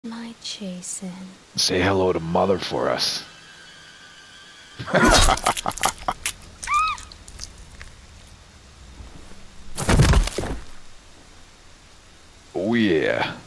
My Jason. Say hello to Mother for us. Oh yeah.